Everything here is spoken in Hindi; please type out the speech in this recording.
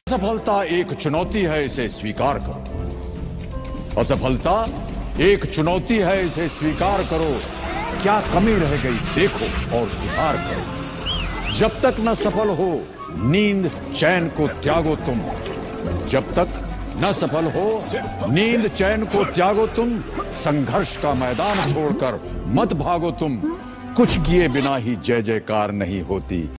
असफलता एक चुनौती है, इसे स्वीकार करो। असफलता एक चुनौती है, इसे स्वीकार करो। क्या कमी रह गई देखो और सुधार करो। जब तक न सफल हो नींद चैन को त्यागो तुम। जब तक न सफल हो नींद चैन को त्यागो तुम। संघर्ष का मैदान छोड़कर मत भागो तुम। कुछ किए बिना ही जय जयकार नहीं होती।